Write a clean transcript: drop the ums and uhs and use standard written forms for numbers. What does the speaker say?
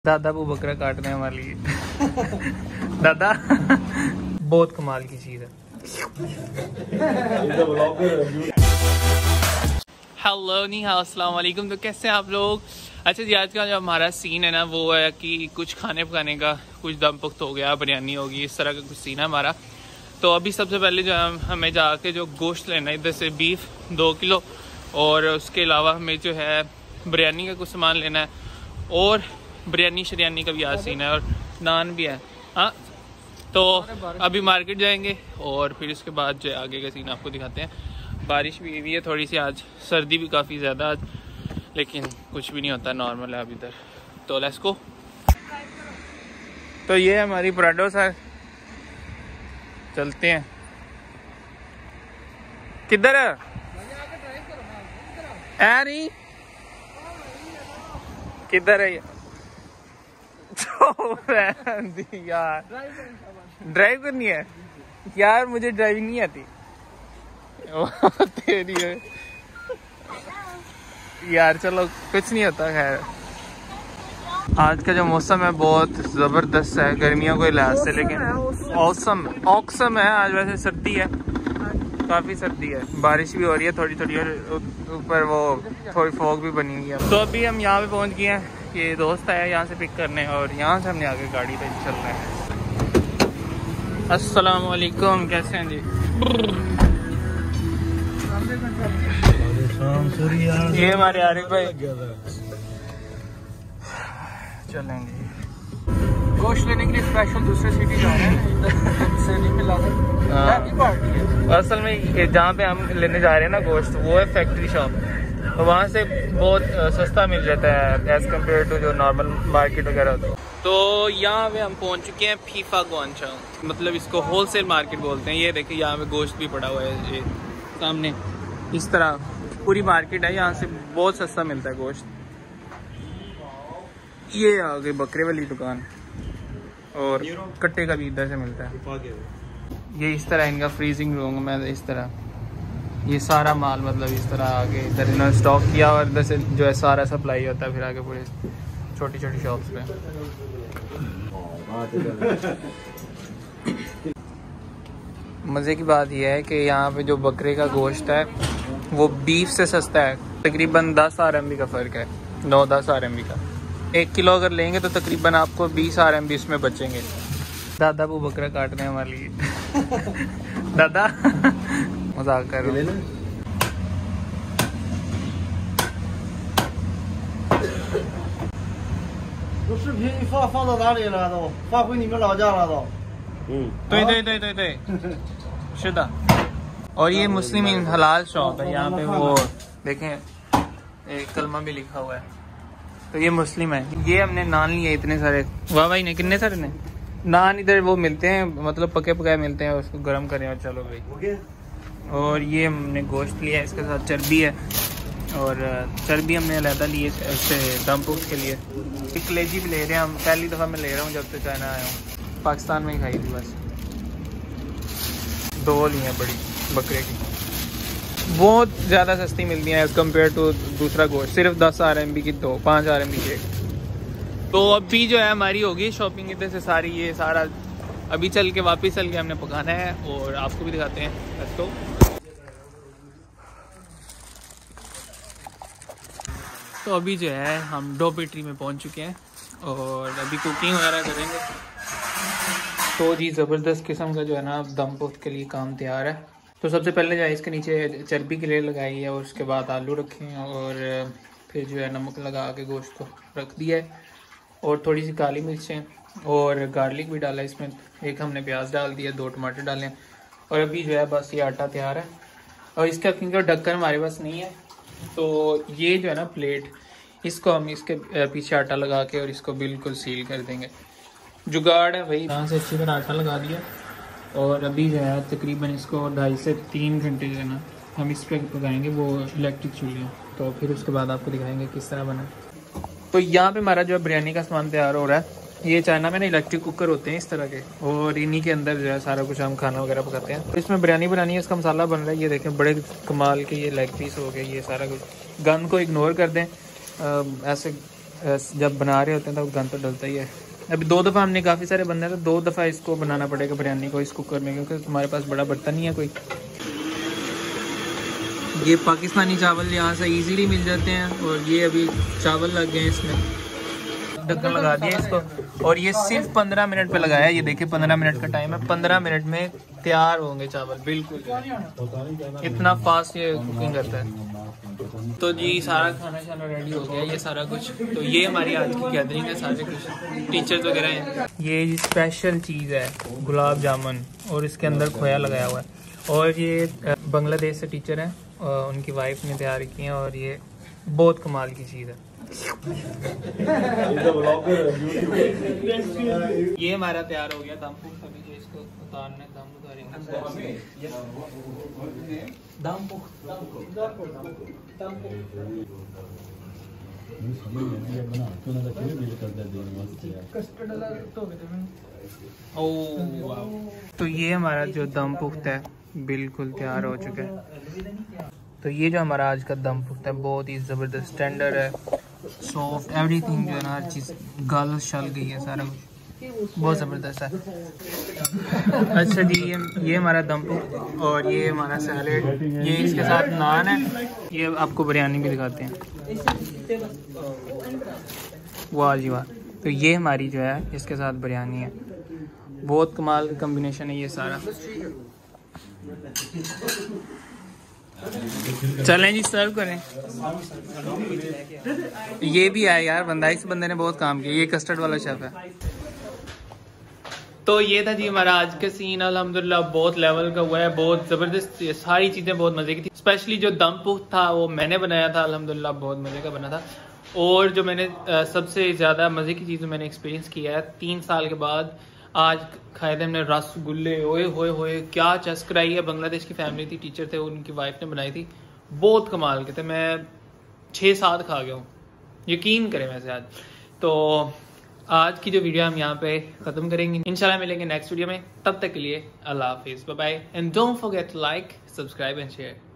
दादा वो बकरा काटने वाली है। दादा बहुत कमाल की चीज है। हेलो नी हाउ अस्सलाम वालेकुम। तो कैसे हैं आप लोग? अच्छा जी, आज का जो हमारा सीन है ना वो है कि कुछ खाने पकाने का, कुछ दम पुख्त हो गया, बिरयानी होगी, इस तरह का कुछ सीन है हमारा। तो अभी सबसे पहले जो है हमें जाके जो गोश्त लेना है इधर से बीफ 2 किलो, और उसके अलावा हमें जो है बिरयानी का कुछ सामान लेना है, और बिरयानी शरियानी का भी आज सीन है, और नान भी है। हाँ, तो अभी मार्केट जाएंगे और फिर उसके बाद जो है आगे का सीन आपको दिखाते हैं। बारिश भी हुई है थोड़ी सी, आज सर्दी भी काफ़ी ज़्यादा आज, लेकिन कुछ भी नहीं होता, नॉर्मल है अभी इधर। तो लेट्स गो। तो ये है हमारी पराठो सर, चलते हैं। किधर है? नहीं, किधर है यार? ड्राइव करनी है यार, मुझे ड्राइविंग नहीं आती। तेरी है यार, चलो कुछ नहीं होता। खैर, आज का जो मौसम है बहुत ज़बरदस्त है गर्मियों के लिहाज से, लेकिन औसम है। आज वैसे सर्दी है, काफ़ी सर्दी है, बारिश भी हो रही है थोड़ी थोड़ी, और ऊपर वो थोड़ी फॉग भी बनी हुई है। तो अभी हम यहाँ पे पहुँच गए हैं, ये दोस्त आया यहाँ से पिक करने, और यहाँ से हमने आगे गाड़ी पे चल रहे हैं। अस्सलाम वालेकुम, कैसे हैं जी? ये हमारे आरिफ भाई चलेंगे गोश्त लेने के लिए स्पेशल दूसरे सिटी जा रहे हैं। से नहीं मिला था। असल में जहाँ पे हम लेने जा रहे हैं ना गोश्त, वो है फैक्ट्री शॉप, तो वहाँ से बहुत सस्ता मिल जाता है एज़ कम्पेयर टू जो नॉर्मल मार्केट वगैरह होती है। तो यहाँ पे हम पहुँच चुके हैं फीफा गुआंगझो, मतलब इसको होलसेल मार्केट बोलते हैं। ये देखिए यहाँ पे गोश्त भी पड़ा हुआ है, ये सामने इस तरह पूरी मार्केट है, यहाँ से बहुत सस्ता मिलता है गोश्त। ये आ गई बकरे वाली दुकान, और कट्टे का भी इधर से मिलता है। ये इस तरह इनका फ्रीजिंग रूम है, इस तरह ये सारा माल मतलब इस तरह आगे इधर इन्होंने स्टॉक किया, और इधर से जो है सारा सप्लाई होता है फिर आगे पूरे छोटी छोटी शॉप्स पे। मज़े की बात यह है कि यहाँ पे जो बकरे का गोश्त है वो बीफ से सस्ता है, तकरीबन 10 RMB का फ़र्क है, 9-10 RMB का। 1 किलो अगर लेंगे तो तकरीबन आपको 20 RMB इसमें बचेंगे। दादा वो बकरा काटने वाली है। दादा मजाक कर रहे हो।对，是的। और ये मुस्लिम हलाल शॉप है, यहाँ पे वो देखें एक कलमा भी लिखा हुआ है, तो ये मुस्लिम है। ये हमने नान लिए इतने सारे, वाह भाई ने कितने सारे ने नान इधर वो मिलते हैं, मतलब पके पकाए मिलते हैं, उसको गर्म करें और चलो भाई। और ये हमने गोश्त लिया है, इसके साथ चर्बी है, और चर्बी हमने अलहदा ली है उससे दम पुख्त के लिए। एक कलेजी भी ले रहे हैं हम, पहली दफ़ा मैं ले रहा हूँ जब से चाइना आया हूँ, पाकिस्तान में ही खाई थी बस। 2 ली हैं बड़ी बकरे की, बहुत ज़्यादा सस्ती मिलती हैं एज़ कम्पेयर टू दूसरा गोश्त, सिर्फ 10 RMB की 2, 5 RMB की 1। तो अभी जो है हमारी होगी शॉपिंग इधर से सारी, ये सारा अभी चल के वापस चल के हमने पकाना है, और आपको भी दिखाते हैं। Let's go. तो अभी जो है हम डो पेट्री में पहुंच चुके हैं, और अभी कुकिंग वगैरह करेंगे। तो जी ज़बरदस्त किस्म का जो है ना दम पुख्त के लिए काम तैयार है। तो सबसे पहले जो है इसके नीचे चर्बी की लेयर लगाई है, और उसके बाद आलू रखे हैं, और फिर जो है नमक लगा के गोश्त को रख दिया है, और थोड़ी सी काली मिर्चें और गार्लिक भी डाला इसमें, एक हमने प्याज डाल दिया, 2 टमाटर डाले, और अभी जो है बस ये आटा तैयार है। और इसका क्योंकि ढक्कन हमारे पास नहीं है, तो ये जो है ना प्लेट, इसको हम इसके पीछे आटा लगा के और इसको बिल्कुल सील कर देंगे। जुगाड़ है भाई, यहाँ से अच्छी तरह आटा लगा दिया, और अभी जो है तकरीबन इसको 2.5 से 3 घंटे जो है ना हम इस पर पकाएंगे, वो इलेक्ट्रिक चूल्हे। तो फिर उसके बाद आपको दिखाएंगे किस तरह बना। तो यहाँ पे हमारा जो है बिरयानी का सामान तैयार हो रहा है। ये चाइना में ना इलेक्ट्रिक कुकर होते हैं इस तरह के, और इन्हीं के अंदर जो है सारा कुछ हम खाना वगैरह पकाते हैं। तो इसमें बिरयानी बनानी है, इसका मसाला बन रहा है, ये देखें बड़े कमाल के ये लेग पीस हो गए, ये सारा कुछ। गन को इग्नोर कर दें, ऐसे जब बना रहे होते हैं तो गंद तो डलता ही है। अभी 2 दफ़ा हमने काफ़ी सारे बनने हैं तो 2 दफ़ा इसको बनाना पड़ेगा बिरयानी को इस कुकर में, क्योंकि तुम्हारे पास बड़ा बर्तन नहीं है कोई। ये पाकिस्तानी चावल यहाँ से इजीली मिल जाते हैं और ये अभी चावल लग गए हैं इसमें, ढक्कन लगा दिया इसको और ये सिर्फ 15 मिनट पे लगाया है। ये देखिए 15 मिनट का टाइम है, 15 मिनट में तैयार होंगे चावल, बिल्कुल इतना फास्ट ये कुकिंग करता है। तो जी सारा खाना शाना रेडी हो गया, ये सारा कुछ। तो ये हमारी आज की गैदरिंग है, सारे कुछ टीचर्स वगैरह हैं। ये स्पेशल चीज़ है गुलाब जामुन और इसके अंदर खोया लगाया हुआ है। और ये बांग्लादेश से टीचर हैं, उनकी वाइफ ने तैयार की है और ये बहुत कमाल की चीज़ है। ये हमारा तैयार हो गया दम पुख्त, अभी जो इसको उतारना है, दम उतारेंगे। तो ये हमारा जो दम पुख्त है बिल्कुल तैयार हो चुका है। तो ये जो हमारा आज का दम पुख्त है बहुत ही ज़बरदस्त स्टैंडर्ड है, सॉफ्ट एवरीथिंग जो है ना, हर चीज़ गल शल गई है, सारा कुछ बहुत ज़बरदस्त है। अच्छा जी ये हमारा दम पुख्त और ये हमारा सैलेड, ये इसके साथ नान है। ये आपको बिरयानी भी दिखाते हैं, वाह जी वाह। तो ये हमारी जो है इसके साथ बिरयानी है, बहुत कमाल का कम्बिनेशन है ये सारा। चलें जी सर्व करें। ये भी है यार बंदा, इस बंदे ने बहुत काम किया, ये कस्टर्ड वाला शेफ है। तो ये था जी हमारा आज का सीन, अल्हम्दुलिल्लाह बहुत लेवल का हुआ है, बहुत ज़बरदस्त, ये सारी चीज़ें बहुत मज़े की थी। स्पेशली जो दम पुख्त था वो मैंने बनाया था, अल्हम्दुलिल्लाह बहुत मज़े का बना था। और जो मैंने सबसे ज़्यादा मज़े की चीज़ मैंने एक्सपीरियंस किया है 3 साल के बाद, आज खाए थे हमने रसगुल्ले। ओए होए होए क्या चस्कर आई है। बांग्लादेश की फैमिली थी, टीचर थे, उनकी वाइफ ने बनाई थी, बहुत कमाल के थे। मैं 6-7 खा गया हूँ, यकीन करें वैसे आज। तो आज की जो वीडियो हम यहाँ पे ख़त्म करेंगे, इंशाल्लाह मिलेंगे नेक्स्ट वीडियो में। तब तक के लिए अल्लाह हाफिज़, bye bye and don't forget to like, subscribe and share.